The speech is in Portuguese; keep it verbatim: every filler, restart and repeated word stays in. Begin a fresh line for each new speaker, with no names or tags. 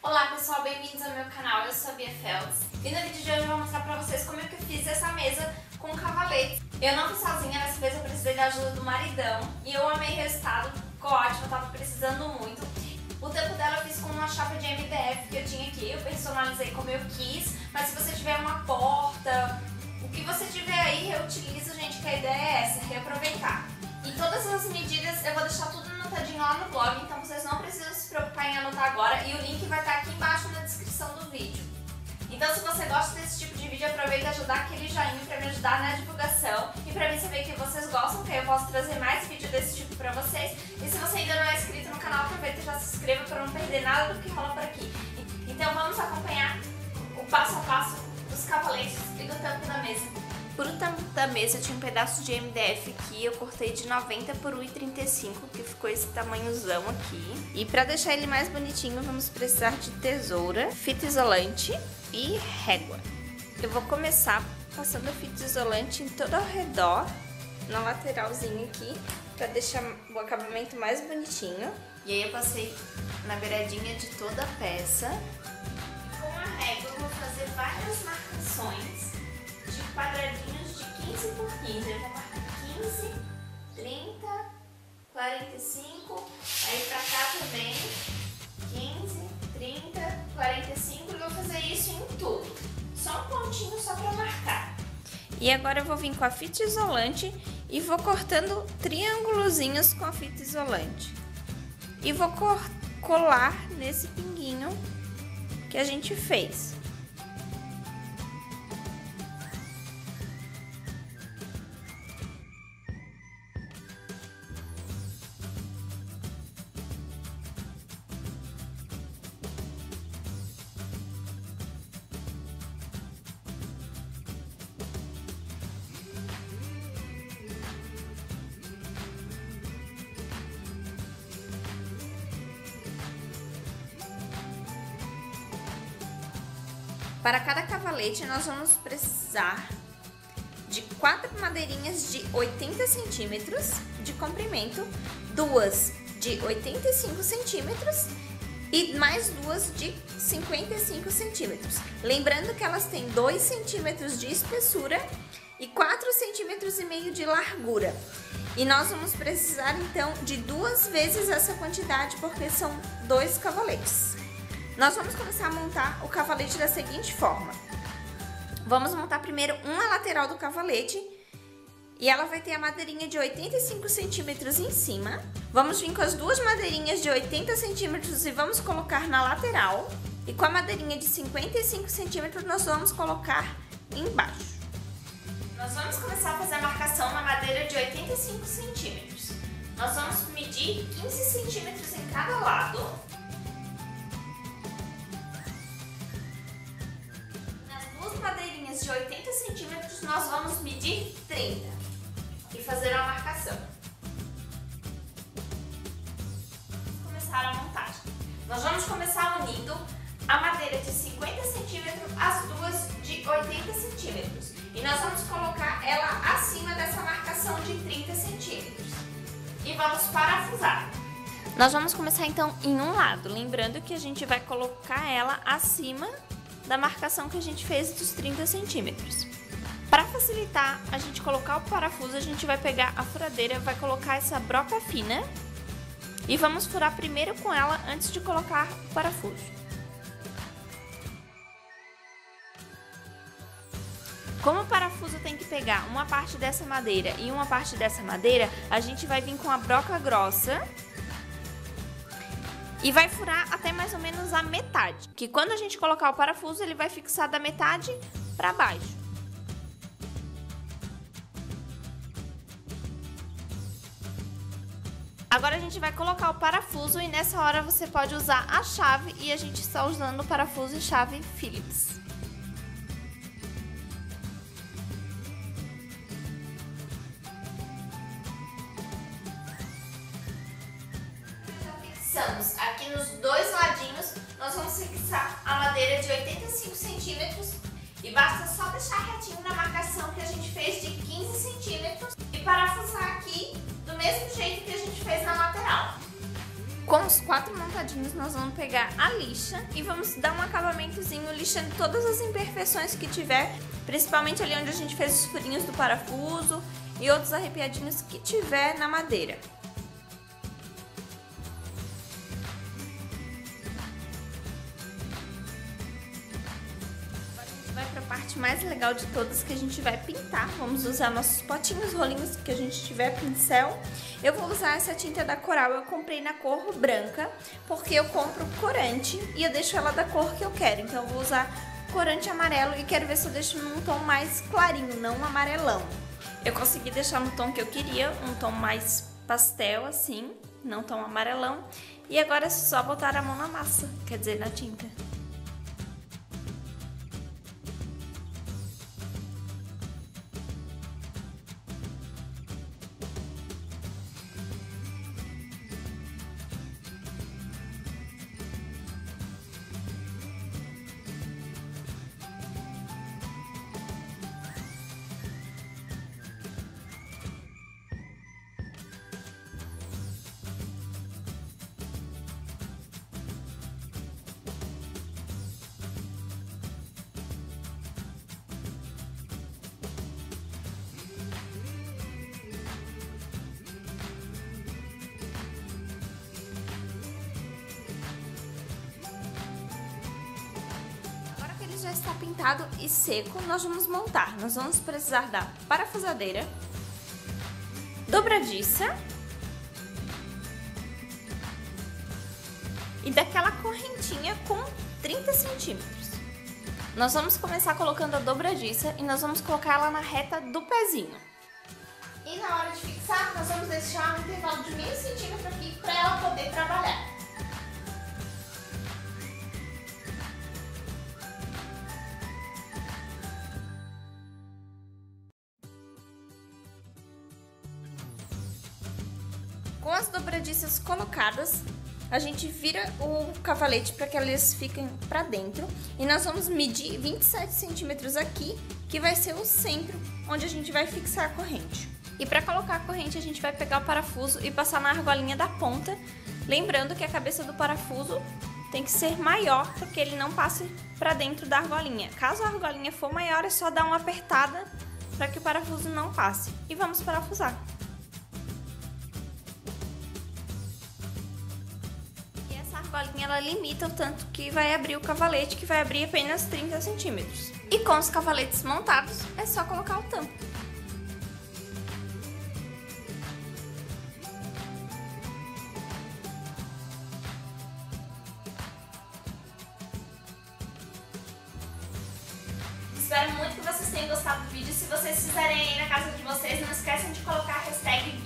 Olá pessoal, bem-vindos ao meu canal, eu sou a Bia Feltz e no vídeo de hoje eu vou mostrar pra vocês como é que eu fiz essa mesa com cavaletes. Eu não fiz sozinha, dessa vez eu precisei da ajuda do maridão e eu amei o resultado, ficou ótimo, eu tava precisando muito. O tampo dela eu fiz com uma chapa de M D F que eu tinha aqui, eu personalizei como eu quis, mas se você tiver uma porta, o que você tiver aí, reutiliza, gente, que a ideia é essa, reaproveitar. E todas as medidas eu vou deixar tudo anotadinho lá no blog, então vocês não precisam se preocupar em anotar agora e o link vai estar aqui embaixo na descrição do vídeo. Então se você gosta desse tipo de vídeo, aproveita e ajuda aquele joinha para me ajudar na divulgação e para mim saber que vocês gostam, que eu posso trazer mais vídeo desse tipo para vocês. E se você ainda não é inscrito no canal, aproveita e já se inscreva para não perder nada do que rola por aqui. Então vamos acompanhar o passo a passo dos cavaletes e do tampo da mesa. Pro tampo da mesa eu tinha um pedaço de M D F aqui, eu cortei de noventa por um e trinta e cinco, que ficou esse tamanhozão aqui. E pra deixar ele mais bonitinho, vamos precisar de tesoura, fita isolante e régua. Eu vou começar passando a fita isolante em todo ao redor, na lateralzinha aqui, pra deixar o acabamento mais bonitinho. E aí eu passei na beiradinha de toda a peça. E com a régua eu vou fazer várias marcações de quadradinhos de quinze por quinze. Eu vou marcar quinze, trinta, quarenta e cinco, aí pra cá também quinze, trinta, quarenta e cinco, e vou fazer isso em tudo. Só um pontinho só pra marcar. E agora eu vou vir com a fita isolante e vou cortando triângulozinhos com a fita isolante. E vou colar nesse pinguinho que a gente fez. Para cada cavalete, nós vamos precisar de quatro madeirinhas de oitenta centímetros de comprimento, duas de oitenta e cinco centímetros e mais duas de cinquenta e cinco centímetros. Lembrando que elas têm dois centímetros de espessura e quatro centímetros e meio de largura. E nós vamos precisar então de duas vezes essa quantidade, porque são dois cavaletes. Nós vamos começar a montar o cavalete da seguinte forma. Vamos montar primeiro uma lateral do cavalete e ela vai ter a madeirinha de oitenta e cinco centímetros em cima. Vamos vir com as duas madeirinhas de oitenta centímetros e vamos colocar na lateral. E com a madeirinha de cinquenta e cinco centímetros nós vamos colocar embaixo. Nós vamos começar a fazer a marcação na madeira de oitenta e cinco centímetros. Nós vamos medir quinze centímetros em cada lado. Madeirinhas de oitenta centímetros, nós vamos medir trinta e fazer a marcação. Vamos começar a montagem. Nós vamos começar unindo a madeira de cinquenta centímetros às duas de oitenta centímetros. E nós vamos colocar ela acima dessa marcação de trinta centímetros. E vamos parafusar. Nós vamos começar então em um lado, lembrando que a gente vai colocar ela acima da marcação que a gente fez dos trinta centímetros. Para facilitar a gente colocar o parafuso, a gente vai pegar a furadeira, vai colocar essa broca fina e vamos furar primeiro com ela antes de colocar o parafuso. Como o parafuso tem que pegar uma parte dessa madeira e uma parte dessa madeira, a gente vai vir com a broca grossa e vai furar até mais ou menos a metade, que quando a gente colocar o parafuso, ele vai fixar da metade para baixo. Agora a gente vai colocar o parafuso e nessa hora você pode usar a chave e a gente está usando o parafuso e chave Phillips. Aqui nos dois ladinhos nós vamos fixar a madeira de oitenta e cinco centímetros e basta só deixar retinho na marcação que a gente fez de quinze centímetros e parafusar aqui do mesmo jeito que a gente fez na lateral. Com os quatro montadinhos, nós vamos pegar a lixa e vamos dar um acabamentozinho lixando todas as imperfeições que tiver, principalmente ali onde a gente fez os furinhos do parafuso e outros arrepiadinhos que tiver na madeira. Agora a gente vai para a parte mais legal de todas, que a gente vai pintar. Vamos usar nossos potinhos, rolinhos que a gente tiver, pincel. Eu vou usar essa tinta da Coral, eu comprei na cor branca, porque eu compro corante e eu deixo ela da cor que eu quero. Então eu vou usar corante amarelo e quero ver se eu deixo num tom mais clarinho, não um amarelão. Eu consegui deixar no tom que eu queria, um tom mais pastel assim, não tão amarelão. E agora é só botar a mão na massa, quer dizer, na tinta. Já está pintado e seco, nós vamos montar. Nós vamos precisar da parafusadeira, dobradiça e daquela correntinha com trinta centímetros. Nós vamos começar colocando a dobradiça e nós vamos colocar ela na reta do pezinho.
E na hora de fixar, nós vamos deixar um intervalo de meio centímetro aqui para ela poder trabalhar.
Com as dobradiças colocadas, a gente vira o cavalete para que elas fiquem para dentro. E nós vamos medir vinte e sete centímetros aqui, que vai ser o centro onde a gente vai fixar a corrente. E para colocar a corrente, a gente vai pegar o parafuso e passar na argolinha da ponta. Lembrando que a cabeça do parafuso tem que ser maior para que ele não passe para dentro da argolinha. Caso a argolinha for maior, é só dar uma apertada para que o parafuso não passe. E vamos parafusar. A argolinha ela limita o tanto que vai abrir o cavalete, que vai abrir apenas trinta centímetros. E com os cavaletes montados, é só colocar o tampo. Espero muito que vocês tenham gostado do vídeo. Se vocês fizerem aí na casa de vocês, não esqueçam de colocar a hashtag